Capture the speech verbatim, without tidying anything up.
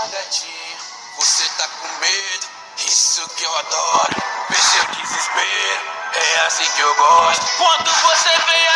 gatinho, você tá com medo, isso que eu adoro. Vê seu desespero, é assim que eu gosto. Quando você vem